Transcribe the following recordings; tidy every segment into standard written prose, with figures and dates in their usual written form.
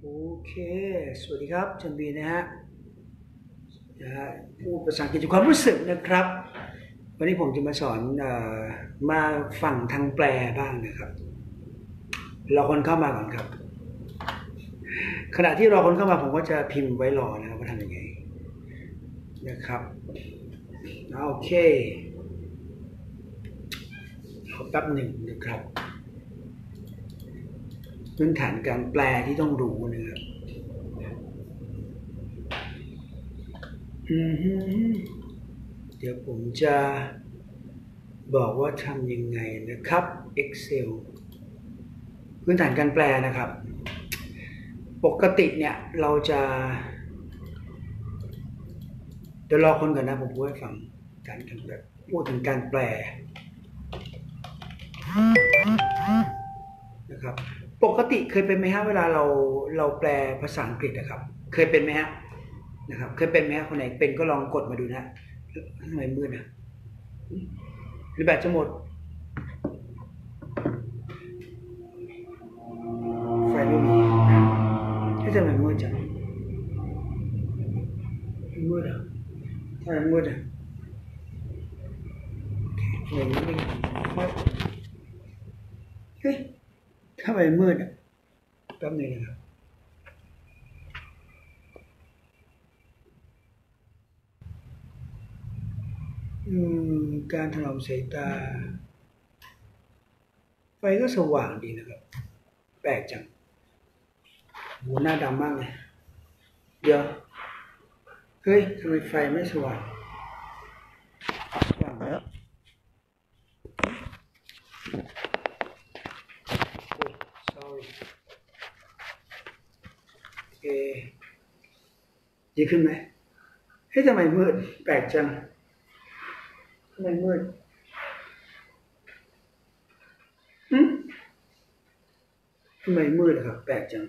โอเคสวัสดีครับจันบีนะฮะพูดภาษาอังกฤษจากความรู้สึกนะครับวันนี้ผมจะมาสอนมาฝั่งทางแปลบ้างนะครับรอคนเข้ามาก่อนครับขณะที่รอคนเข้ามาผมก็จะพิมพ์ไว้รอนะครับว่าทำยังไงนะครับโอเคขอแป๊บหนึ่งนะครับพื้นฐานการแปลที่ต้องรู้นะครับเดี๋ยวผมจะบอกว่าทำยังไงนะครับ Excel พื้นฐานการแปลนะครับปกติเนี่ยเราจะเดี๋ยวรอคนก่อนนะผมพูดให้ฟังการแบบพูดถึงการแปลนะครับปกติเคยเป็นไหมฮะเวลาเราแปลภาษาอังกฤษนะครับเคยเป็นไหมฮะนะครับเคยเป็นไหมฮะคนไหนเป็นก็ลองกดมาดูนะทำไมมืดนะหรือแบตจะหมดไฟไม่มีให้ทำไมมืดจังมืดอ่ะทำไมมืดอ่ะอย่างนี้ไม่เฮ้ยทำไมมืดอ่ะแป๊บนึงนะครับการถนอมสายตาไฟก็สว่างดีนะครับแปลกจังโหหน้าดำมากเลยเดี๋ยวเฮ้ยทำไมไฟไม่สว่างว่างแล้วsorry โอเคดีขึ้นไหมเฮ้ยทำไมมืดแปลกจังทำไมมืดทำไมมืดครับแปลกจัง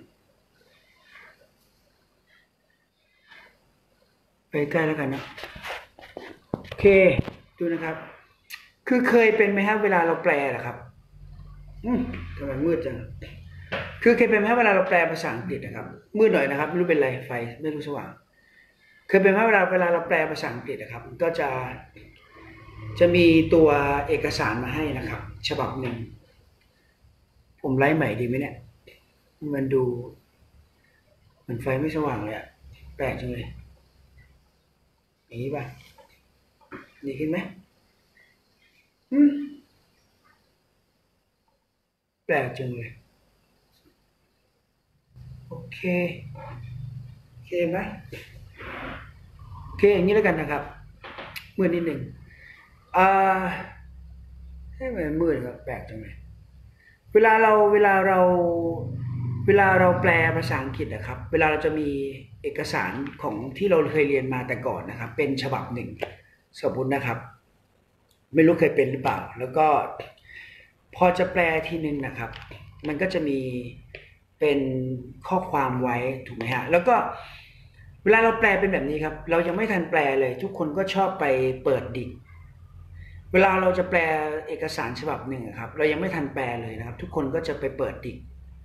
ไปใกล้แล้วกันนะโอเคดูนะครับคือเคยเป็นไหมครับเวลาเราแปลนะครับทำไมมืดจังคือเคยเป็นไหมเวลาเราแปลภาษาอังกฤษนะครับมืดหน่อยนะครับไม่รู้เป็นไรไฟไม่รู้สว่างเคยเป็นไหมเวลาเราแปลภาษาอังกฤษนะครับก็จะมีตัวเอกสารมาให้นะครับฉบับหนึ่งผมไล่ใหม่ดีไหมเนี่ยมันดูเหมือนไฟไม่สว่างเลยอะแปลกจังเลยอย่างนี้ป่ะดีขึ้นไหมแปลกจังเลยโอเคไหมโอเคอย่างนี้แล้วกันนะครับมืดนิดหนึ่งให้มันมืดครับแปลกจังเลยเวลาเราแปลภาษาอังกฤษนะครับเวลาเราจะมีเอกสารของที่เราเคยเรียนมาแต่ก่อนนะครับเป็นฉบับหนึ่งสมมตินะครับไม่รู้เคยเป็นหรือเปล่าแล้วก็พอจะแปลทีนึงนะครับมันก็จะมีเป็นข้อความไว้ถูกไหมฮะแล้วก็เวลาเราแปลเป็นแบบนี้ครับเรายังไม่ทันแปลเลยทุกคนก็ชอบไปเปิดดิกเวลาเราจะแปลเอกสารฉบับหนึ่งครับเรายังไม่ทันแปลเลยนะครับทุกคนก็จะไปเปิดดิก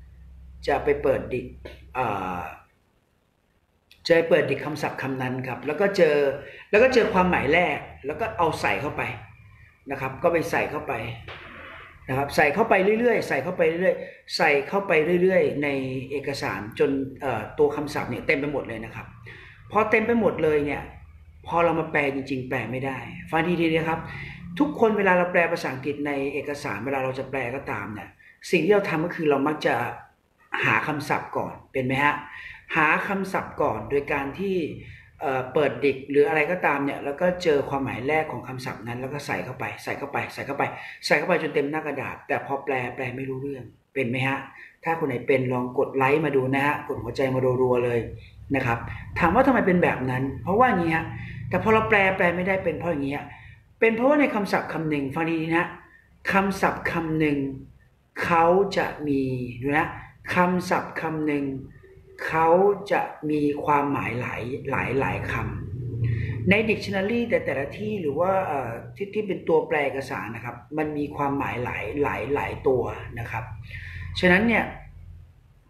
คำศัพท์คำนั้นครับแล้วก็เจอความหมายแรกแล้วก็เอาใส่เข้าไปนะครับก็ไปใส่เข้าไปนะครับใส่เข้าไปเรื่อยๆใส่เข้าไปเรื่อยๆในเอกสารจนตัวคำศัพท์เนี่ยเต็มไปหมดเลยนะครับพอเต็มไปหมดเลยเนี่ยพอเรามาแปลจริงๆแปลไม่ได้ฟังดีๆนะครับทุกคนเวลาเราแปลภาษาอังกฤษในเอกสารเวลาเราจะแปลก็ตามเนี่ยสิ่งที่เราทำก็คือเรามักจะหาคำศัพท์ก่อนเป็นไหมฮะหาคำศัพท์ก่อนโดยการที่เปิดดิกหรืออะไรก็ตามเนี่ยแล้วก็เจอความหมายแรกของคำศัพท์นั้นแล้วก็ใส่เข้าไปจนเต็มหน้ากระดาษแต่พอแปลไม่รู้เรื่องเป็นไหมฮะถ้าคนไหนเป็นลองกดไลค์มาดูนะฮะกดหัวใจมารัวๆเลยนะครับถามว่าทำไมเป็นแบบนั้นเพราะว่าอย่างนี้ฮะแต่พอเราแปลไม่ได้เป็นเพราะอย่างนี้เป็นเพราะว่าในคำศัพท์คำหนึ่งฟังดีนะคำศัพท์คำหนึ่งเขาจะมีดูนะคำศัพท์คำหนึ่งเขาจะมีความหมายหลายคำใน dictionary แต่ละที่หรือว่าที่เป็นตัวแปลเอกสารนะครับมันมีความหมายหลายตัวนะครับฉะนั้นเนี่ย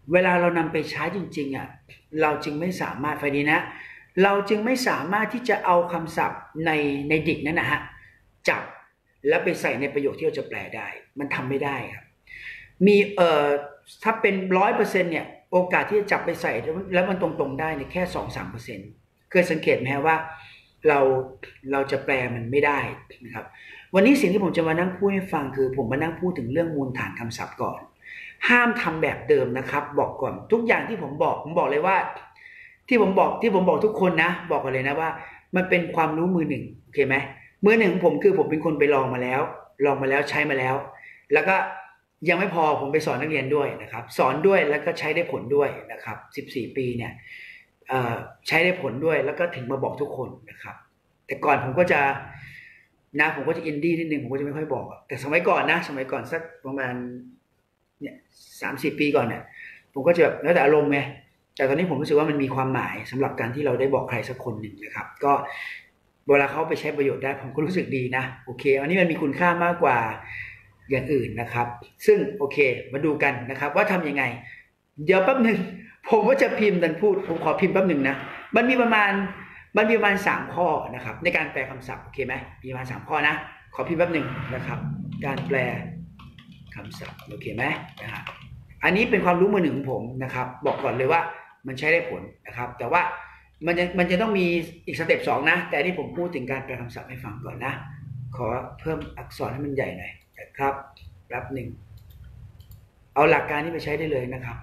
เวลาเรานำไปใช้จริงๆอ่ะเราจึงไม่สามารถไฟดีนะเราจึงไม่สามารถที่จะเอาคำศัพท์ในดิกนั้นนะฮะจับแล้วไปใส่ในประโยคที่เราจะแปลได้มันทำไม่ได้ครับมีถ้าเป็น100%เนี่ยโอกาสที่จะจับไปใส่แล้วมันตรงๆได้เนี่ยแค่ 2-3%เคยสังเกตไหมฮะว่าเราจะแปลมันไม่ได้นะครับวันนี้สิ่งที่ผมจะมานั่งพูดให้ฟังคือผมมานั่งพูดถึงเรื่องมูลฐานคำศัพท์ก่อนห้ามทำแบบเดิมนะครับบอกก่อนทุกอย่างที่ผมบอกเลยว่าที่ผมบอกทุกคนนะบอกกันเลยนะว่ามันเป็นความรู้มือหนึ่งโอเคไหมมือหนึ่งผมคือผมเป็นคนไปลองมาแล้วใช้มาแล้วแล้วก็ยังไม่พอผมไปสอนนักเรียนด้วยนะครับสอนด้วยแล้วก็ใช้ได้ผลด้วยนะครับ14 ปีเนี่ยใช้ได้ผลด้วยแล้วก็ถึงมาบอกทุกคนนะครับแต่ก่อนผมก็จะอินดี้นิดนึงผมก็จะไม่ค่อยบอกแต่สมัยก่อนสักประมาณเนี่ย30 ปีก่อนเนี่ยผมก็จะแบบแล้วแต่อารมณ์ไงแต่ตอนนี้ผมรู้สึกว่ามันมีความหมายสำหรับการที่เราได้บอกใครสักคนหนึ่งนะครับก็เวลาเขาไปใช้ประโยชน์ได้ผมก็รู้สึกดีนะโอเคอันนี้มันมีคุณค่ามากกว่าอย่างอื่นนะครับซึ่งโอเคมาดูกันนะครับว่าทำยังไงเดี๋ยวแป๊บหนึ่งผมก็จะพิมพ์ดันพูดผมขอพิมพ์แป๊บหนึ่งนะมันมีประมาณ3 ข้อนะครับในการแปลคำศัพท์โอเคไหมมีประมาณ3 ข้อนะขอพิมพ์แป๊บหนึ่งนะครับการแปลคำศัพท์โอเคไหมนะครับอันนี้เป็นความรู้มือหนึ่งของผมนะครับบอกก่อนเลยว่ามันใช้ได้ผลนะครับแต่ว่ามันจะต้องมีอีกสเต็ป2นะแต่ที่ผมพูดถึงการแปลคำศัพท์ให้ฟังก่อนนะขอเพิ่มอักษรให้มันใหญ่หน่อยนะครับแป๊บหนึ่งเอาหลักการนี้ไปใช้ได้เลยนะครับ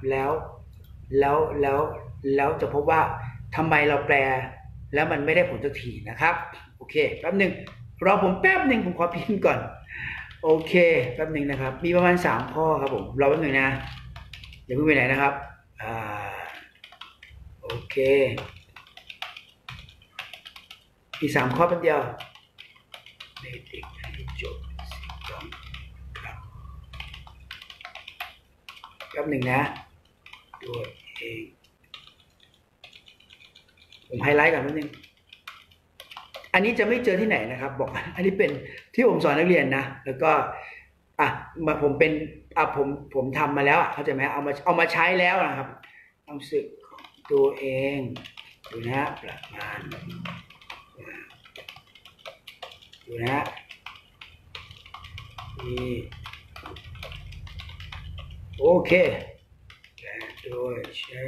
แล้วจะพบว่าทำไมเราแปลแล้วมันไม่ได้ผลสักทีนะครับโอเคแป๊บหนึ่งรอผมแป๊บหนึ่งผมขอพิมพ์ก่อนโอเคแป๊บหนึ่งนะครับมีประมาณ3 ข้อครับผมรอแป๊บหนึ่งนะอย่าเพิ่งไปไหนนะครับโอเคมี3 ข้อแป๊บเดียวเบสิกให้จบครับแป๊บหนึ่งนะตัวเองผมไฮไลท์ก่อนนิดนึงอันนี้จะไม่เจอที่ไหนนะครับบอกอันนี้เป็นที่ผมสอนนักเรียนนะแล้วก็ผมเป็นผมทำมาแล้วเข้าใจไหมเอามาใช้แล้วนะครับต้องสึกตัวเองดูนะประมาณดูนะนี่โอเคโดยใช้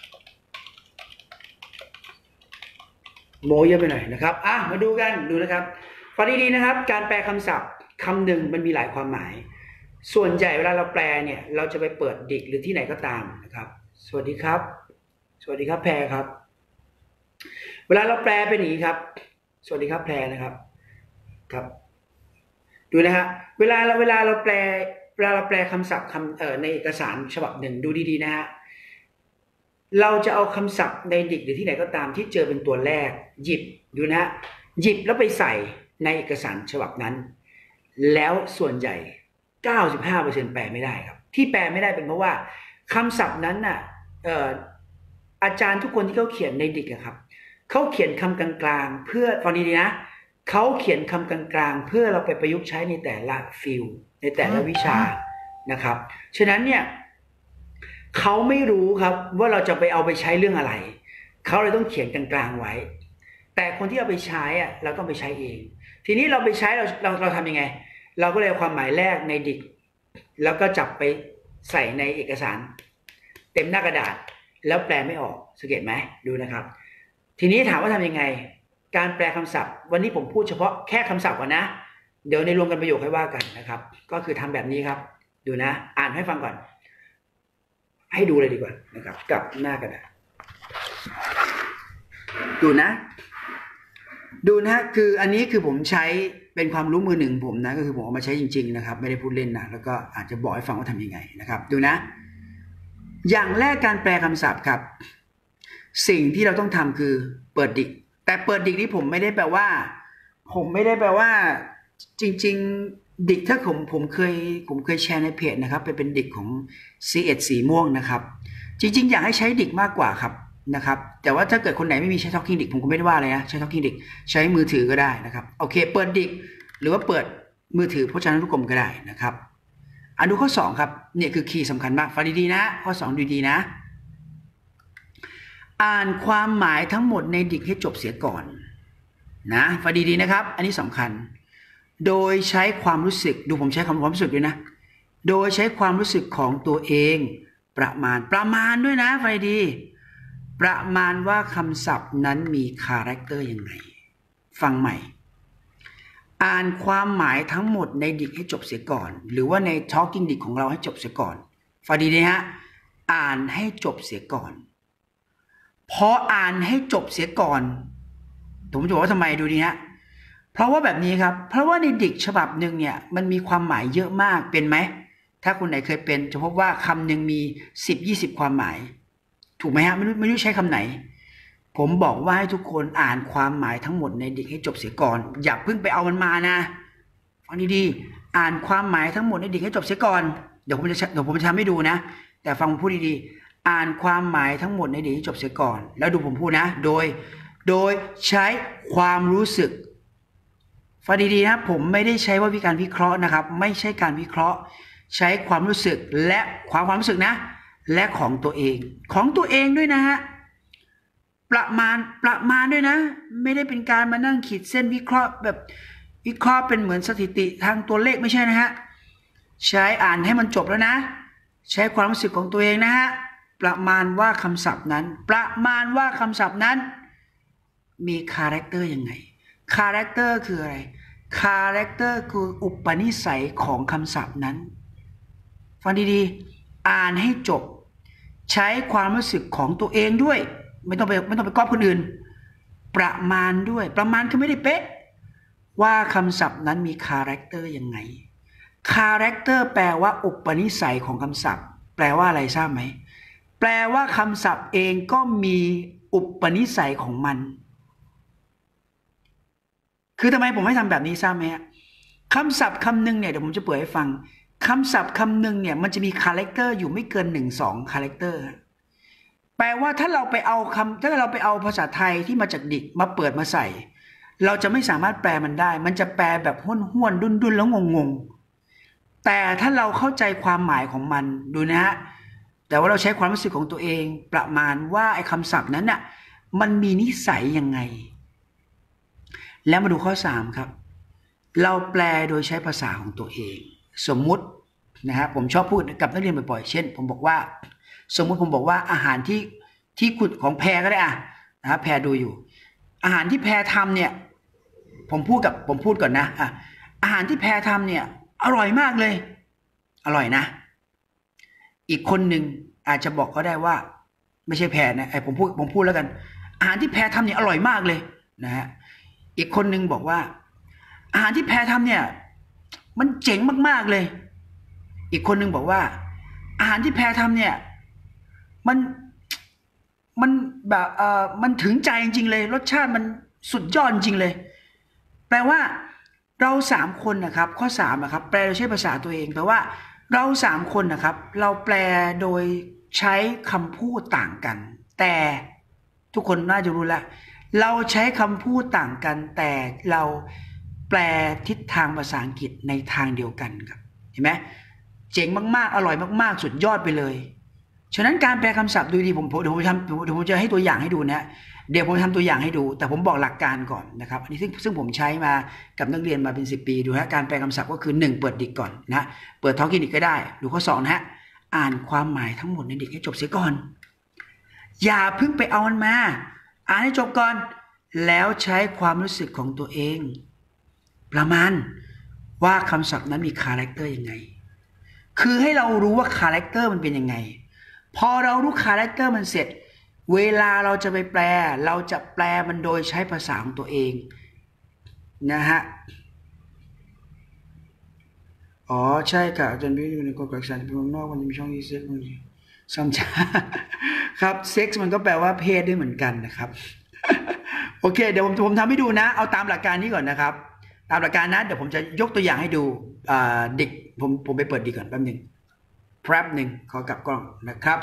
โมเยอะไปหน่อยนะครับมาดูกันดูนะครับฟังดีๆนะครับการแปลคำศัพท์คำหนึ่งมันมีหลายความหมายส่วนใหญ่เวลาเราแปลเนี่ยเราจะไปเปิดดิกหรือที่ไหนก็ตามนะครับสวัสดีครับแพรครับเวลาเราแปลเป็นอย่างนี้ครับสวัสดีครับแพรนะครับครับดูนะฮะเวลาเราแปลคำศัพท์ในเอกสารฉบับหนึ่งดูดีๆนะฮะเราจะเอาคำศัพท์ในดิกหรือที่ไหนก็ตามที่เจอเป็นตัวแรกหยิบดูนะฮะหยิบแล้วไปใส่ในเอกสารฉบับนั้นแล้วส่วนใหญ่ 95% แปลไม่ได้ครับที่แปลไม่ได้เป็นเพราะว่าคำศัพท์นั้นน่ะอาจารย์ทุกคนที่เขาเขียนในดิกครับเขาเขียนคำกลางๆเพื่อฟังดีๆนะเขาเขียนคำกลางๆเพื่อเราไปประยุกต์ใช้ในแต่ละฟิลในแต่ละวิชานะครับฉะนั้นเนี่ยเขาไม่รู้ครับว่าเราจะไปเอาไปใช้เรื่องอะไรเขาเลยต้องเขียนกลางๆไว้แต่คนที่เอาไปใช้เราต้องไปใช้เองทีนี้เราไปใช้เราทำยังไงเราก็เลยเอาความหมายแรกในดิกแล้วก็จับไปใส่ในเอกสารเต็มหน้ากระดาษแล้วแปลไม่ออกสังเกตไหมดูนะครับทีนี้ถามว่าทำยังไงการแปลคำศัพท์วันนี้ผมพูดเฉพาะแค่คำศัพท์ก่อนนะเดี๋ยวในรวมกันประโยคให้ว่ากันนะครับก็คือทำแบบนี้ครับดูนะอ่านให้ฟังก่อนให้ดูเลยดีกว่านะครับกับหน้ากระดาษดูนะคืออันนี้คือผมใช้เป็นความรู้มือหนึ่งผมนะก็คือผมเอามาใช้จริงๆนะครับไม่ได้พูดเล่นนะแล้วก็อาจจะบอกให้ฟังว่าทำยังไงนะครับดูนะอย่างแรกการแปลคำศัพท์ครับสิ่งที่เราต้องทำคือเปิดดิกแต่เปิดดิกนี้ผมไม่ได้แปลว่าจริงๆดิกถ้าผมเคยแชร์ในเพจนะครับเป็นดิกของ C1 สีม่วงนะครับจริงๆอยากให้ใช้ดิกมากกว่าครับนะครับแต่ว่าถ้าเกิดคนไหนไม่มีใช้ Talking Dick ผมก็ไม่ได้ว่าเลยนะใช้ Talking Dick ใช้มือถือก็ได้นะครับโอเคเปิดดิกหรือว่าเปิดมือถือพจนานุกรมก็ได้นะครับดูข้อ2ครับเนี่ยคือคีย์สำคัญมากฟังดีๆนะข้อ2ดูดีนะอ่านความหมายทั้งหมดในดิกให้จบเสียก่อนนะฟังดีๆนะครับอันนี้สำคัญโดยใช้ความรู้สึกดูผมใช้ความรู้สึกด้วยนะโดยใช้ความรู้สึกของตัวเองประมาณด้วยนะฟังดีประมาณว่าคำศัพท์นั้นมีคาแรคเตอร์ยังไงฟังใหม่อ่านความหมายทั้งหมดในดิกให้จบเสียก่อนหรือว่าใน Talking ดิกของเราให้จบเสียก่อนฟังดีนะฮะอ่านให้จบเสียก่อนพออ่านให้จบเสียก่อนผมจะบอกว่าทำไมดูดีฮะเพราะว่าแบบนี้ครับเพราะว่าในดิกฉบับหนึ่งเนี่ยมันมีความหมายเยอะมากเป็นไหมถ้าคุณไหนเคยเป็นจะพบว่าคำหนึ่งมี10-20ความหมายถูกไหมฮะไม่รู้ใช้คำไหนผมบอกว่าให้ทุกคนอ่านความหมายทั้งหมดในดิกให้จบเสียก่อนอย่าเพิ่งไปเอามันมานะฟังดีๆอ่านความหมายทั้งหมดในดิกให้จบเสียก่อนเดี๋ยวผมจะทำให้ดูนะแต่ฟังผมพูดดีๆอ่านความหมายทั้งหมดในดิกให้จบเสียก่อนแล้วดูผมพูดนะโดยใช้ความรู้สึกฟังดีๆนะผมไม่ได้ใช้ว่าวิการวิเคราะห์นะครับไม่ใช่การวิเคราะห์ใช้ความรู้สึกและความรู้สึกนะและของตัวเองด้วยนะฮะประมาณด้วยนะไม่ได้เป็นการมานั่งขีดเส้นวิเคราะห์แบบวิเคราะห์เป็นเหมือนสถิติทางตัวเลขไม่ใช่นะฮะใช้อ่านให้มันจบแล้วนะใช้ความรู้สึกของตัวเองนะฮะประมาณว่าคำศัพท์นั้นมีคาแรคเตอร์ยังไงคาแรคเตอร์คืออะไรคาแรคเตอร์คืออุปนิสัยของคำศัพท์นั้นฟังดีๆอ่านให้จบใช้ความรู้สึกของตัวเองด้วยไม่ต้องไปก๊อปคนอื่นประมาณด้วยประมาณคือไม่ได้เป๊ะว่าคำศัพท์นั้นมีคาแรคเตอร์ยังไงคาแรคเตอร์แปลว่าอุปนิสัยของคำศัพท์แปลว่าอะไรทราบไหมแปลว่าคำศัพท์เองก็มีอุปนิสัยของมันคือทำไมผมให้ทำแบบนี้ทราบไหมคำศัพท์คำหนึ่งเนี่ยเดี๋ยวผมจะเปิดให้ฟังคำศัพท์คำหนึ่งเนี่ยมันจะมีคาแรคเตอร์อยู่ไม่เกิน1-2คาแรคเตอร์แปลว่าถ้าเราไปเอาภาษาไทยที่มาจากดิกมาเปิดมาใส่เราจะไม่สามารถแปลมันได้มันจะแปลแบบห้วนดุนแล้วงงแต่ถ้าเราเข้าใจความหมายของมันดูนะฮะแต่ว่าเราใช้ความรู้สึกของตัวเองประมาณว่าไอ้คำศัพท์นั้นน่ะมันมีนิสัยยังไงแล้วมาดูข้อ3ครับเราแปลโดยใช้ภาษาของตัวเองสมมุตินะฮะผมชอบพูดกับนักเรียนบ่อยๆเช่นผมบอกว่าสมมุติผมบอกว่าอาหารที่คุณของแพรก็ได้นะครับแพรดูอยู่อาหารที่แพรทำเนี่ยผมพูดก่อนนะอาหารที่แพรทำเนี่ยอร่อยมากเลยอร่อยนะอีกคนหนึ่งอาจจะบอกก็ได้ว่าไม่ใช่แพรนะผมพูดแล้วกันอาหารที่แพรทำเนี่ยอร่อยมากเลยนะฮะอีกคนหนึ่งบอกว่าอาหารที่แพรทำเนี่ยมันเจ๋งมากๆเลยอีกคนหนึ่งบอกว่าอาหารที่แพรทำเนี่ยมันแบบมันถึงใจจริงๆเลยรสชาติมันสุดยอดจริงเลยแปลว่าเรา3คนนะครับข้อ3นะครับแปลโดยใช้ภาษาตัวเองแปลว่าเรา3คนนะครับเราแปลโดยใช้คำพูดต่างกันแต่ทุกคนน่าจะรู้แล้วเราใช้คำพูดต่างกันแต่เราแปลทิศทางภาษาอังกฤษในทางเดียวกันครับเห็นไหมเจ๋งมากๆอร่อยมากๆสุดยอดไปเลยฉะนั้นการแปลคำศัพท์ดูดีผมจะให้ตัวอย่างให้ดูนะเดี๋ยวผมทำตัวอย่างให้ดูแต่ผมบอกหลักการก่อนนะครับอันนี้ซึ่งผมใช้มากับนักเรียนมาเป็น10 ปีดูฮะการแปลคำศัพท์ก็คือ1เปิดดิกก่อนนะเปิดTalkingดิกก็ได้ดูข้อ2นะฮะอ่านความหมายทั้งหมดในดิกให้จบเสียก่อนอย่าเพิ่งไปเอามันมาอ่านให้จบก่อนแล้วใช้ความรู้สึกของตัวเองประมาณว่าคำศัพท์นั้นมีคาแรคเตอร์ยังไงคือให้เรารู้ว่าคาแรคเตอร์มันเป็นยังไงพอเรารู้คาแรคเตอร์มันเสร็จเวลาเราจะไปแปลเราจะแปลมันโดยใช้ภาษาของตัวเองนะฮะอ๋อใช่ค่ะอาจารย์วิทย์อยู่ในกฎอักษรเป็นวงนอกมันจะมีช่องอีเซ็กมันซ้ำช้าครับเซ็กซ์มันก็แปลว่าเพศด้วยเหมือนกันนะครับโอเคเดี๋ยวผมทำให้ดูนะเอาตามหลักการนี้ก่อนนะครับตามหลักการนะเดี๋ยวผมจะยกตัวอย่างให้ดูดิกผมไปเปิดดิกก่อนแป๊บนึงขอกลับกล้องนะครับ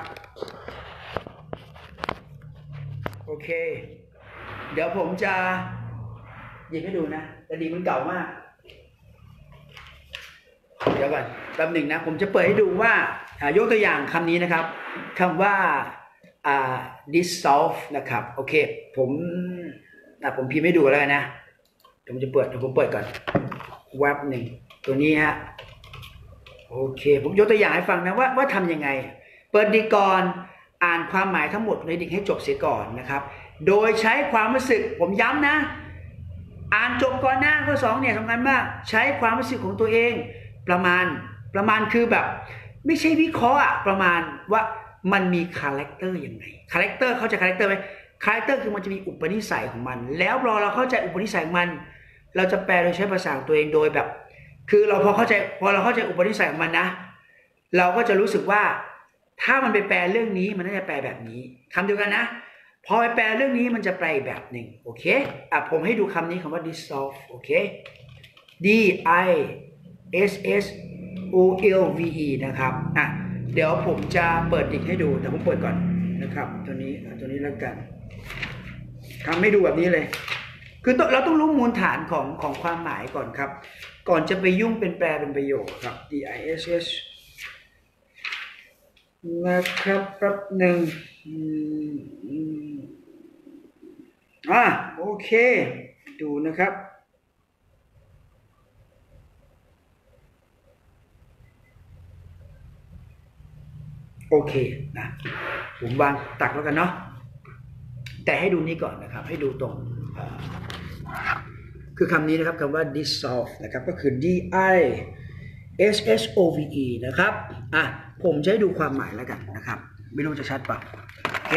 โอเคเดี๋ยวผมจะหยิบให้ดูนะแต่ดิกมันเก่ามากเดี๋ยวก่อนแป๊บหนึ่งนะผมจะเปิดให้ดูว่ายกตัวอย่างคำนี้นะครับคำว่าdissolve นะครับโอเคผมพิมพ์ให้ดูแล้วกันนะผมจะเปิดผมเปิดก่อนแว็บหนึ่งตัวนี้ฮะโอเคผมยกตัวอย่างให้ฟังนะว่าทำยังไงเปิดดิกก่อนอ่านความหมายทั้งหมดในดิกให้จบเสียก่อนนะครับโดยใช้ความรู้สึกผมย้ำนะอ่านจบก่อนหน้าข้อ2เนี่ยสำคัญมากใช้ความรู้สึกของตัวเองประมาณคือแบบไม่ใช่วิเคราะห์อะประมาณว่ามันมีคาแรคเตอร์ยังไงคาแรคเตอร์เขาจะคาแรคเตอร์ไหมคาแรคเตอร์คือมันจะมีอุปนิสัยของมันแล้วพอเราเข้าใจอุปนิสัยของมันเราจะแปลโดยใช้ภาษาของตัวเองโดยแบบคือเราพอเราเข้าใจอุปนิสัยของมันนะเราก็จะรู้สึกว่าถ้ามันไปแปลเรื่องนี้มันน่าจะแปลแบบนี้คำเดียวกันนะพอไปแปลเรื่องนี้มันจะแปลอีกแบบหนึ่งโอเคผมให้ดูคำนี้คำว่า dissolve โอเค D I S S O L V E นะครับเดี๋ยวผมจะเปิดดิกให้ดูแต่ผมเปิดก่อนนะครับตัวนี้แล้วกันทำให้ดูแบบนี้เลยคือเราต้องรู้มูลฐานของความหมายก่อนครับก่อนจะไปยุ่งเป็นแปลเป็นประโยคครับ D I S S นะครับแป๊บหนึ่งโอเคดูนะครับโอเคนะผมวางตักแล้วกันเนาะแต่ให้ดูนี้ก่อนนะครับให้ดูตรงคือคำนี้นะครับคำว่า dissolve นะครับก็คือ D I S S O V E นะครับผมจะให้ดูความหมายแล้วกันนะครับไม่รู้จะชัดป่ะโอเค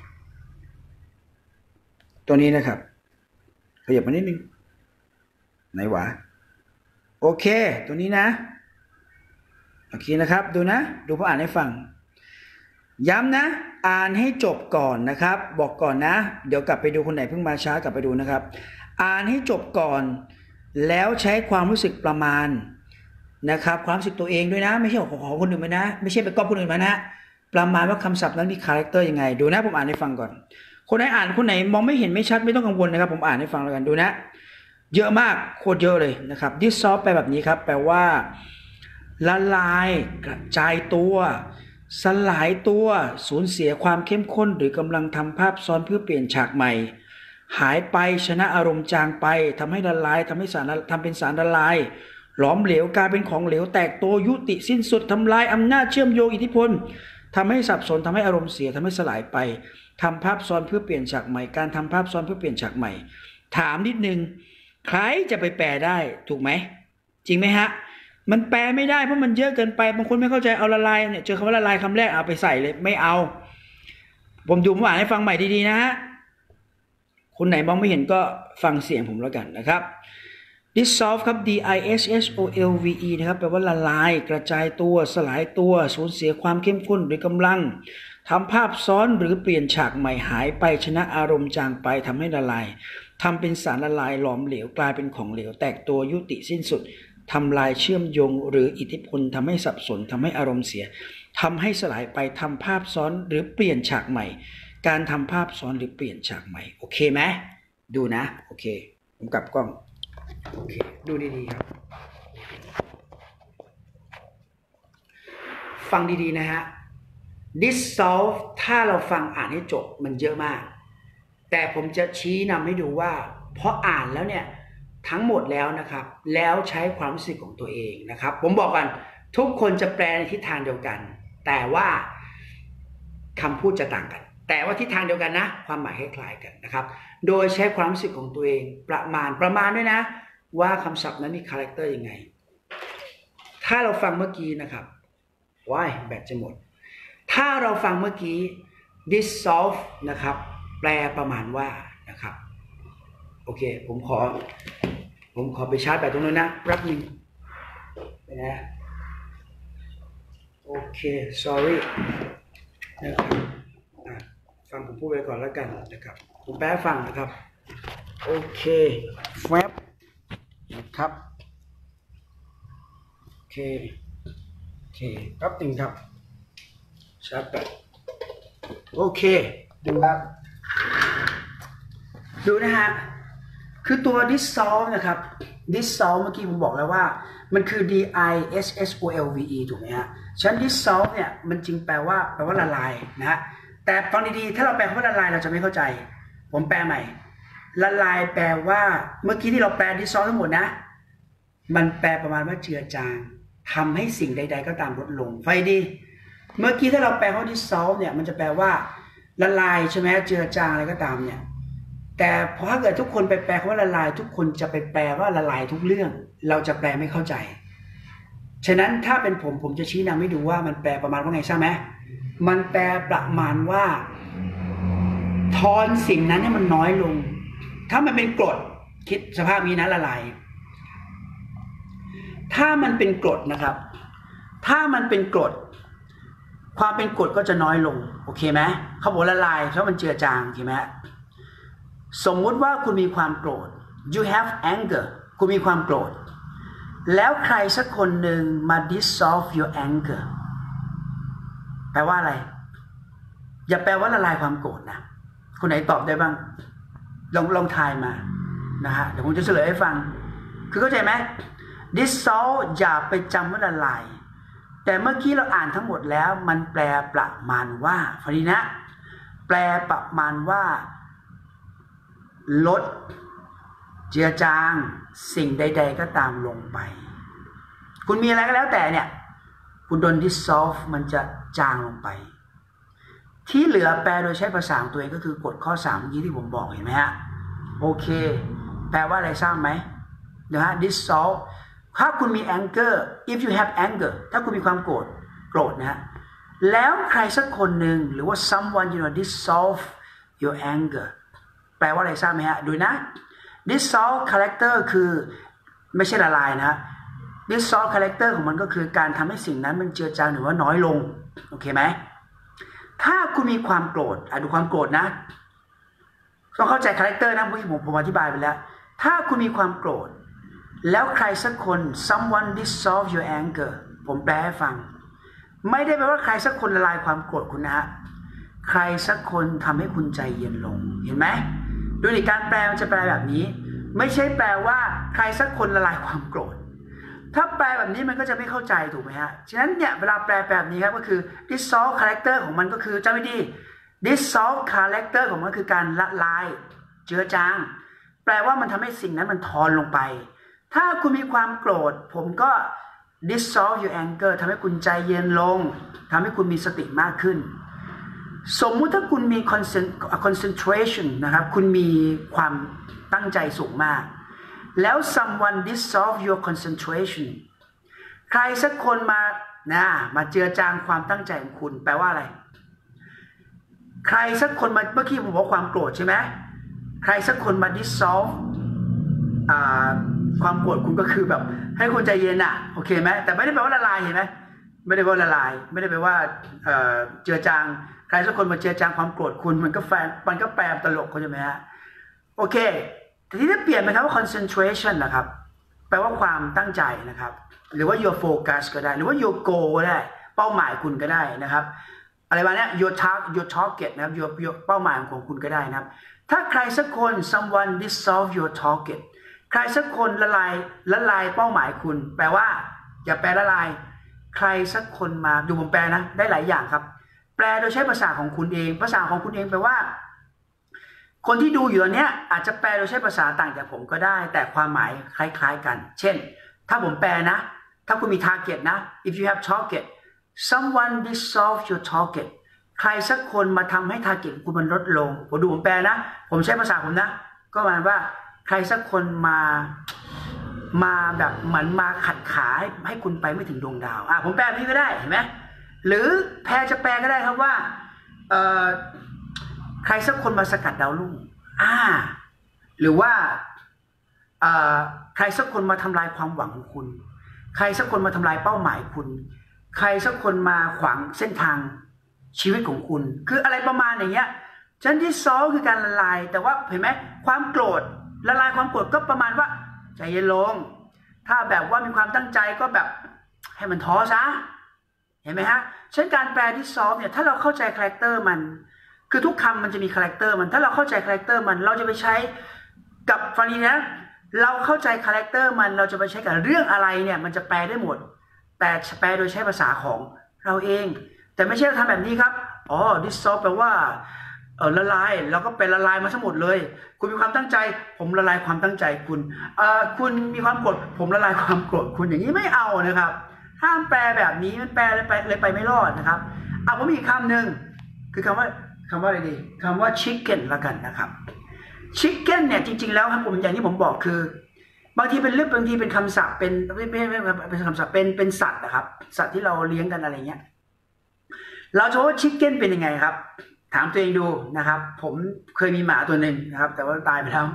ตัวนี้นะครับขยับมานิดนึงไหนวะโอเคตัวนี้นะโอเคนะครับดูนะดูผมอ่านให้ฟังย้ำนะอ่านให้จบก่อนนะครับบอกก่อนนะเดี๋ยวกลับไปดูคนไหนเพิ่งมาช้ากลับไปดูนะครับอ่านให้จบก่อนแล้วใช้ความรู้สึกประมาณนะครับความรู้สึกตัวเองด้วยนะไม่ใช่ของคนอื่นมานะไม่ใช่ไปก๊อปคนอื่นมานะประมาณว่าคำศัพท์นั้นมีคาแรคเตอร์ยังไงดูนะผมอ่านให้ฟังก่อนคนไหนอ่านคนไหนมองไม่เห็นไม่ชัดไม่ต้องกังวลนะครับผมอ่านให้ฟังแล้วกันดูนะเยอะมากโคตรเยอะเลยนะครับ dissolve ไปแบบนี้ครับแปลว่าละลายกระจายตัวสลายตัวสูญเสียความเข้มข้นหรือกำลังทำภาพซ้อนเพื่อเปลี่ยนฉากใหม่หายไปชนะอารมณ์จางไปทำให้ละลายทำให้ทำเป็นสารละลายหลอมเหลวกลายเป็นของเหลวแตกตัวยุติสิ้นสุดทำลายอำนาจเชื่อมโยงอิทธิพลทำให้สับสนทำให้อารมณ์เสียทำให้สลายไปทำภาพซ้อนเพื่อเปลี่ยนฉากใหม่การทำภาพซ้อนเพื่อเปลี่ยนฉากใหม่ถามนิดนึงใครจะไปแปลได้ถูกไหมจริงไหมฮะมันแปลไม่ได้เพราะมันเยอะเกินไปบางคนไม่เข้าใจเอาละลายเนี่ยเจอคำว่าละลายคำแรกเอาไปใส่เลยไม่เอาผมอ่านให้ฟังใหม่ดีๆนะฮะคนไหนมองไม่เห็นก็ฟังเสียงผมแล้วกันนะครับ dissolve ครับ D I S S O L V E นะครับแปลว่าละลายกระจายตัวสลายตัวสูญเสียความเข้มข้นหรือกำลังทำภาพซ้อนหรือเปลี่ยนฉากใหม่หายไปชนะอารมณ์จางไปทำให้ละลายทำเป็นสารละลายหลอมเหลวกลายเป็นของเหลวแตกตัวยุติสิ้นสุดทำลายเชื่อมโยงหรืออิทธิพลทำให้สับสนทำให้อารมณ์เสียทำให้สลายไปทำภาพซ้อนหรือเปลี่ยนฉากใหม่การทำภาพซ้อนหรือเปลี่ยนฉากใหม่โอเคไหมดูนะโอเคผมกลับกล้องโอเคดูดีๆครับฟังดีๆนะฮะ dissolve ถ้าเราฟังอ่านให้จบมันเยอะมากแต่ผมจะชี้นำให้ดูว่าเพราะอ่านแล้วเนี่ยทั้งหมดแล้วนะครับแล้วใช้ความรู้สึกของตัวเองนะครับผมบอกกันทุกคนจะแปลในทิศทางเดียวกันแต่ว่าคำพูดจะต่างกันแต่ว่าทิศทางเดียวกันนะความหมายคล้ายๆกันนะครับโดยใช้ความรู้สึกของตัวเองประมาณด้วยนะว่าคำศัพท์นั้นมีคาแรคเตอร์ยังไงถ้าเราฟังเมื่อกี้นะครับว้ายแบตจะหมดถ้าเราฟังเมื่อกี้ dissolve นะครับแปลประมาณว่านะครับโอเคผมขอไปชาร์จแบตตรงนั้นนะแป๊บนึงนะโอเค sorry นะครับฟังผมพูดไปก่อนแล้วกันนะครับผมแปลฟังนะครับโอเคแฟบนะครับโอเคแป๊บนึงครับชาร์จแบตโอเคดูครับดูนะฮะคือตัว dissolve นะครับ dissolve เมื่อกี้ผมบอกแล้วว่ามันคือ dissolve ถูกไหมฮะฉะนั้น dissolve เนี่ยมันจริงแปลว่าละลายนะฮะแต่ฟังดีๆถ้าเราแปลคำว่าละลายเราจะไม่เข้าใจผมแปลใหม่ละลายแปลว่าเมื่อกี้ที่เราแปล dissolve ทั้งหมดนะมันแปลประมาณว่าเจือจางทำให้สิ่งใดๆก็ตามลดลงไฟดีเมื่อกี้ถ้าเราแปลว่า dissolve เนี่ยมันจะแปลว่าละลายใช่ไหมเจือจางอะไรก็ตามเนี่ยแต่พอถ้าเกิดทุกคนไปแปลคำว่าละลายทุกคนจะไปแปลว่าละลายทุกเรื่องเราจะแปลไม่เข้าใจฉะนั้นถ้าเป็นผมจะชี้นำให้ดูว่ามันแปลประมาณว่าไงใช่ไหมมันแปลประมาณว่าทอนสิ่งนั้นให้มันน้อยลงถ้ามันเป็นกรดคิดสภาพนี้นะละลายถ้ามันเป็นกรดนะครับถ้ามันเป็นกรดความเป็นกรดก็จะน้อยลงโอเคไหมเขาบอกละลายเพราะมันเจือจางโอเคไหมสมมุติว่าคุณมีความโกรธ you have anger คุณมีความโกรธแล้วใครสักคนหนึ่งมา dissolve your anger แปลว่าอะไรอย่าแปลว่าละลายความโกรธนะคนไหนตอบได้บ้างลองทายมานะฮะเดี๋ยวผมจะเฉลยให้ฟังคือเข้าใจไหม dissolve อย่าไปจำว่าละลายแต่เมื่อกี้เราอ่านทั้งหมดแล้วมันแปลประมาณว่าฟังดีนะแปลประมาณว่าลดเจือจางสิ่งใดๆก็ตามลงไปคุณมีอะไรก็แล้วแต่เนี่ยคุณโดน dissolve มันจะจางลงไปที่เหลือแปลโดยใช้ภาษาของตัวเองก็คือกฎข้อ3เมื่อกี้ที่ผมบอกเห็นไหมฮะโอเคแปลว่าอะไรทราบไหมนะฮะ dissolve ถ้าคุณมี anger if you have anger ถ้าคุณมีความโกรธนะฮะแล้วใครสักคนหนึ่งหรือว่า someone you know dissolve your anger แปลว่าอะไรทราบไหมฮะดูนะ dissolve character คือไม่ใช่ละลายนะ dissolve character ของมันก็คือการทำให้สิ่งนั้นมันเจือจางหรือว่าน้อยลงโอเคไหมถ้าคุณมีความโกรธดูความโกรธนะต้องเข้าใจคาแรคเตอร์นะเมื่อกี้ผมอธิบายไปแล้วถ้าคุณมีความโกรธแล้วใครสักคน someone dissolve your anger ผมแปลให้ฟังไม่ได้แปลว่าใครสักคนละลายความโกรธคุณนะฮะใครสักคนทำให้คุณใจเย็นลงเห็นไหมโดยการแปลมันจะแปลแบบนี้ไม่ใช่แปลว่าใครสักคนละลายความโกรธถ้าแปลแบบนี้มันก็จะไม่เข้าใจถูกไหมฮะฉะนั้นเนี่ยเวลาแปลแบบนี้ครับก็คือ dissolve character ของมันก็คือจำไว้ดี dissolve character ของมันคือการละลายเจือจางแปลว่ามันทำให้สิ่งนั้นมันทอนลงไปถ้าคุณมีความโกรธผมก็ dissolve your anger ทำให้คุณใจเย็นลงทำให้คุณมีสติมากขึ้นสมมุติถ้าคุณมี concentration นะครับคุณมีความตั้งใจสูงมากแล้ว someone dissolve your concentration ใครสักคนมาเจือจางความตั้งใจของคุณแปลว่าอะไรใครสักคนมาเมื่อกี้ผมบอกความโกรธใช่ไหมใครสักคนมา dissolve ความโกรธคุณก็คือแบบให้คุณใจเย็นโอเคไหมแต่ไม่ได้แปลว่าละลายเห็นไหมไม่ได้แปลว่าละลายไม่ได้แปลว่าเจือจางใครสักคนมาเจือจางความโกรธคุณมันก็แปลตลกเข้าใจไหมฮะโอเคทีนี้ถ้าเปลี่ยนไปครับว่า concentration นะครับแปลว่าความตั้งใจนะครับหรือว่า your focus ก็ได้หรือว่า your goal ก็ได้เป้าหมายคุณก็ได้นะครับอะไรแบบนี้ your target นะครับ your เป้าหมายของคุณก็ได้นะครับถ้าใครสักคน someone dissolve your target ใครสักคนละลายเป้าหมายคุณแปลว่าอย่าแปลละลายใครสักคนมาดูผมแปลนะได้หลายอย่างครับแปลโดยใช้ภาษาของคุณเองภาษาของคุณเองแปลว่าคนที่ดูอยู่ตอนนี้อาจจะแปลโดยใช้ภาษาต่างจากผมก็ได้แต่ความหมายคล้ายๆกันเช่นถ้าผมแปลนะถ้าคุณมี target นะ if you have target someone dissolve your target ใครสักคนมาทำให้ target คุณมันลดลงผมดูผมแปลนะผมใช้ภาษาผมนะก็หมายว่าใครสักคนมาแบบเหมือนมาขัดขาให้คุณไปไม่ถึงดวงดาวผมแปลแบบนี้ก็ได้เห็นไหมหรือจะแปลก็ได้ครับว่าใครสักคนมาสกัดดาวรุ่งหรือว่าใครสักคนมาทำลายความหวังของคุณใครสักคนมาทำลายเป้าหมายคุณใครสักคนมาขวางเส้นทางชีวิตของคุณคืออะไรประมาณอย่างเงี้ยชั้นที่2คือการละลายแต่ว่าเห็นไหมความโกรธละลายความโกรธก็ประมาณว่าใจเย็นลงถ้าแบบว่ามีความตั้งใจก็แบบให้มันท้อซะเห็นไหมฮะเช่นการแปลที่ซอฟเนี่ยถ้าเราเข้าใจคาแรคเตอร์มันคือทุกคำมันจะมีคาแรคเตอร์มันถ้าเราเข้าใจคาแรคเตอร์มันเราจะไปใช้กับฟังนี้นะเราเข้าใจคาแรคเตอร์มันเราจะไปใช้กับเรื่องอะไรเนี่ยมันจะแปลได้หมดแต่แปลโดยใช้ภาษาของเราเองแต่ไม่ใช่ทำแบบนี้ครับอ๋อ dissolve แปลว่าละลายแล้วก็เป็นละลายมาทั้งหมดเลยคุณมีความตั้งใจผมละลายความตั้งใจคุณคุณมีความโกรธผมละลายความโกรธคุณอย่างนี้ไม่เอานะครับห้ามแปลแบบนี้มันแปลเลยไปไม่รอดนะครับผมมีอีกคำหนึ่งคือคำว่าอะไรดีคำว่า chicken ละกันนะครับ chicken เนี่ยจริงๆแล้วครับผมอย่างที่ผมบอกคือบางทีเป็นเรื่องบางทีเป็นคำศัพท์เป็นไม่คำศัพท์เป็นสัตว์นะครับสัตว์ที่เราเลี้ยงกันอะไรเงี้ยเราจะว่า chicken เป็นยังไงครับถามตัวเองดูนะครับผมเคยมีหมาตัวหนึ่งนะครับแต่ว่าตายไปแล้ว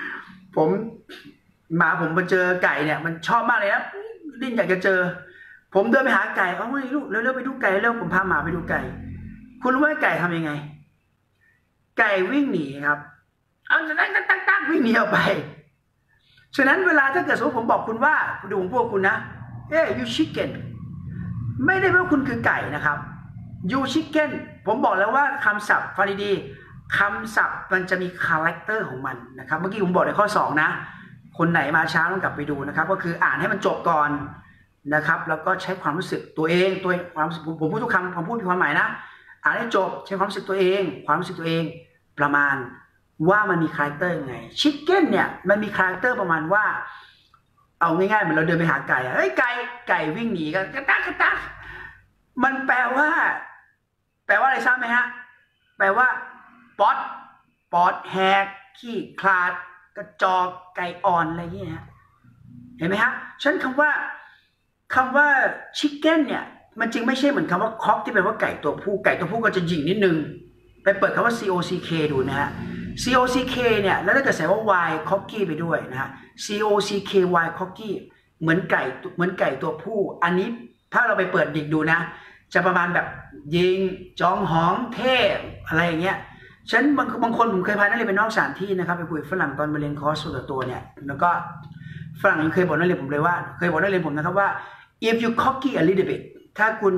หมาผมมาเจอไก่เนี่ยมันชอบมากเลยนะดิ้นอยากจะเจอผมเดินไปหาไก่ไม่ลูกเร็วๆไปดูไก่เร็วผมพาหมาไปดูไก่คุณรู้ว่าไก่ทำยังไงไก่วิ่งหนีครับตั้งวิ่งหนีออกไปฉะนั้นเวลาถ้าเกิดสมมติผมบอกคุณว่าดูของพวกคุณนะyou chicken ไม่ได้ว่าคุณคือไก่นะครับ you chicken ผมบอกแล้วว่าคำศัพท์ฟังดีๆคำศัพท์มันจะมีคาแรคเตอร์ของมันนะครับเมื่อกี้ผมบอกในข้อ2นะคนไหนมาช้าต้องกลับไปดูนะครับก็คืออ่านให้มันจบก่อนนะครับแล้วก็ใช้ความรู้สึกตัวเองความรู้สึกผมพูดทุกคำผมพูดมีความหมายนะอ่านให้จบใช้ความรู้สึกตัวเองความรู้สึกตัวเองประมาณว่ามันมีคาแรคเตอร์ยังไงชิคเก้นเนี่ยมันมีคาแรคเตอร์ประมาณว่าเอาง่ายๆเหมือนเราเดินไปหาไก่ไก่วิ่งหนีกันกระตักมันแปลว่าอะไรทราบไหมฮะแปลว่าปอดแหกขี้คลาดกระจอกไก่อ่อนอะไรอย่างเงี้ยฮะเห็นไหมฮะฉะนั้นคำว่าชิคเก้นเนี่ยมันจึงไม่ใช่เหมือนคำว่าคอกที่แปลว่าไก่ตัวผู้ก็จะหยิ่งนิดนึงไปเปิดคำว่า cock ดูนะฮะ cock เนี่ยแล้วถ้าเกิดใส่ว่า y cocky ไปด้วยนะฮะ cocky cocky เหมือนไก่ตัวผู้อันนี้ถ้าเราไปเปิดดิกดูนะจะประมาณแบบยิงจองหองเทพอะไรอย่างเงี้ยฉันบางคนผมเคยพานักเรียนไปนอกสถานที่นะครับไปคุยฝรั่งตอนไปเรียนคอร์สส่วนตัวเนี่ยแล้วก็ฝรั่งเคยบอกนักเรียนผมเลยว่านะครับว่า if you cocky a little bit ถ้าคุณ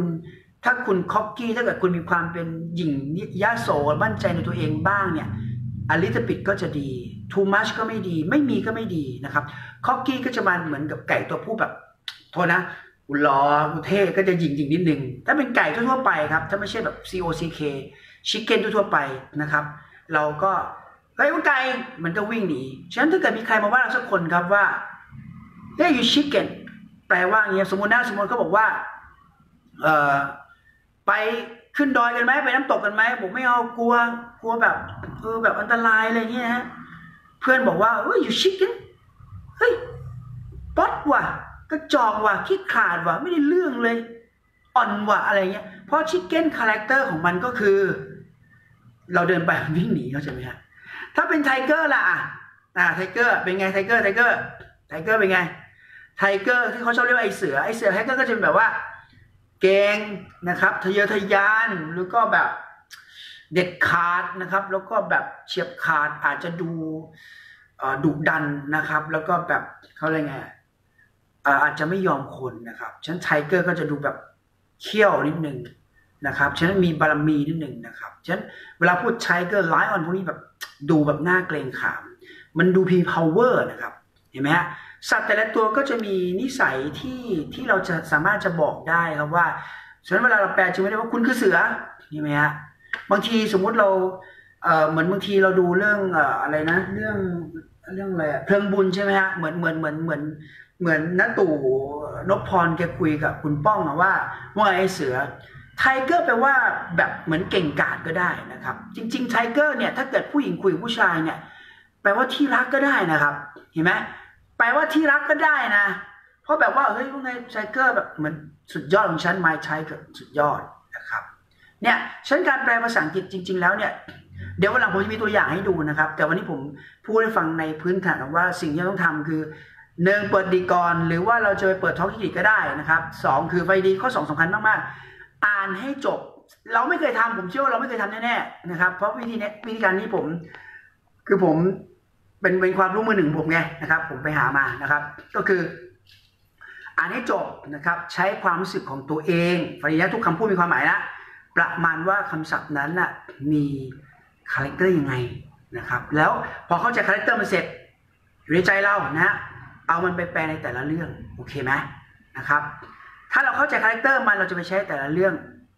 cocky ถ้าเกิดคุณมีความเป็นหยิ่งยโสมั่นใจในตัวเองบ้างเนี่ย a little bit ก็จะดี too much ก็ไม่ดีไม่มีก็ไม่ดีนะครับ cocky ก็จะมาเหมือนกับไก่ตัวผู้แบบโทษนะอุลออุเท่ก็จะหยิ่งนิดนึงถ้าเป็นไก่ทั่วไปครับถ้าไม่ใช่แบบ cock chicken ทั่วไปนะครับเราก็ว่าไก่มันก็วิ่งหนีฉะนั้นถ้าเกิดมีใครมาว่าเราสักคนครับว่าyou chicken แปลว่าอย่างเงี้ยสมมติเขาบอกว่าไปขึ้นดอยกันไหมไปน้ำตกกันไหมผมไม่เอากลัวแบบแบบอันตรายอะไรเงี้ยฮะเพื่อนบอกว่าyou chicken เฮ้ยป๊อดว่ะกระจอกว่ะขี้ขาดว่ะไม่ได้เรื่องเลยอ่อนว่ะอะไรเงี้ยเพราะชิคเก้นคาแรคเตอร์ของมันก็คือเราเดินไปวิ่งหนีเข้าใจไหมฮะถ้าเป็นไทเกอร์ล่ะไทเกอร์เป็นไงไทเกอร์เป็นไงไทเกอร์ที่เขาชอบเรียกว่าไอเสือไทเกอร์ก็จะเป็นแบบว่าเก่งนะครับทะเยอทะยานหรือก็แบบเด็ดขาดนะครับแล้วก็แบบเฉียบขาดอาจจะดูดุดันนะครับแล้วก็แบบเขาเรียกไงอาจจะไม่ยอมคนนะครับฉะนั้นไทเกอร์ก็จะดูแบบเขี้ยวนิดนึงนะครับฉะนั้นมีบารมีนิดนึงนะครับฉะนั้นเวลาพูดไทเกอร์ไลออนพวกนี้แบบดูแบบน่าเกรงขามมันดูมี power นะครับเห็นไหมฮะสัตว์แต่ละตัวก็จะมีนิสัยที่เราจะสามารถจะบอกได้ครับว่าฉะนั้นเวลาเราแปลจึงไม่ได้ว่าคุณคือเสือเห็นไหมฮะบางทีสมมุติเราเหมือนบางทีเราดูเรื่องอะไรนะเรื่องอะไรเพลิงบุญใช่ไหมฮะเหมือนณตู่นพพรแกคุยกับคุณป้องว่าไอ้เสือไทเกอร์แปลว่าแบบเหมือนเก่งกาจก็ได้นะครับจริงๆไทเกอร์เนี่ยถ้าเกิดผู้หญิงคุยกับผู้ชายเนี่ยแปลว่าที่รักก็ได้นะครับเห็นไหมแปลว่าที่รักก็ได้นะเพราะแบบว่าเฮ้ยว่าไงไทเกอร์แบบเหมือนสุดยอดของฉัน my tiger สุดยอดนะครับเนี่ยฉันการแปลภาษาอังกฤษจริงๆแล้วเนี่ยเดี๋ยววันหลังผมจะมีตัวอย่างให้ดูนะครับแต่วันนี้ผมพูดให้ฟังในพื้นฐานว่าสิ่งที่ต้องทำคือ1เปิดดีก่อนหรือว่าเราจะไปเปิดท็อกที่ดีก็ได้นะครับ2คือไฟดีข้อ2สำคัญมากๆอ่านให้จบเราไม่เคยทำผมเชื่อว่าเราไม่เคยทำแน่ๆนะครับเพราะวิธีการนี้ผมเป็นความรู้มือหนึ่งผมไงนะครับผมไปหามานะครับก็คืออ่านให้จบนะครับใช้ความรู้สึกของตัวเองฟังดีนะทุกคำพูดมีความหมายนะประมาณว่าคำศัพท์นั้นน่ะมีคาแรคเตอร์ยังไงนะครับแล้วพอเข้าใจคาแรคเตอร์มันเสร็จอยู่ในใจเรานะฮะเอามันไปแปลในแต่ละเรื่องโอเคไหมนะครับถ้าเราเข้าใจคาแรคเตอร์มันเราจะไปใช้แต่ละเรื่อง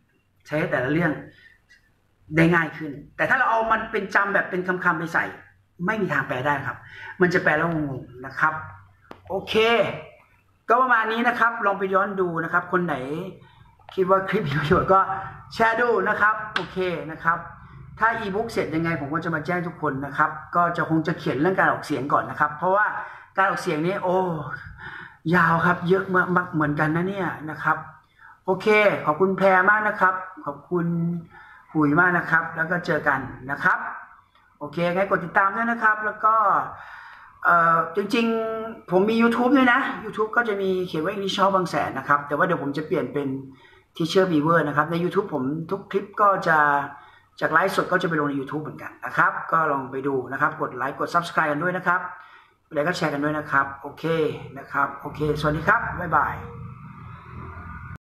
ได้ง่ายขึ้นแต่ถ้าเราเอามันเป็นจำแบบเป็นคำๆไปใส่ไม่มีทางแปลได้ครับมันจะแปลแล้วงงนะครับโอเคก็ประมาณนี้นะครับลองไปย้อนดูนะครับคนไหนคิดว่าคลิปมีประโยชน์ก็แชร์ดูนะครับโอเคนะครับถ้าอีบุ๊กเสร็จยังไงผมก็จะมาแจ้งทุกคนนะครับก็จะคงจะเขียนเรื่องการออกเสียงก่อนนะครับเพราะว่าการออกเสียงนี้โอ้ยาวครับเยอะมากเหมือนกันนะเนี่ยนะครับโอเคขอบคุณแพรมากนะครับขอบคุณหุยมากนะครับแล้วก็เจอกันนะครับโอเคงั้นกดติดตามด้วยนะครับแล้วก็จริงๆผมมี YouTube ด้วยนะ YouTube ก็จะมีเขียนว่า English Shop บางแสนนะครับแต่ว่าเดี๋ยวผมจะเปลี่ยนเป็น Teacher Beaver นะครับใน YouTube ผมทุกคลิปก็จะจากไลฟ์สดก็จะไปลงใน YouTube เหมือนกันนะครับก็ลองไปดูนะครับกดไลค์กด Subscribe กันด้วยนะครับแล้วก็แชร์กันด้วยนะครับโอเคนะครับโอเคสวัสดีครับบ๊ายบาย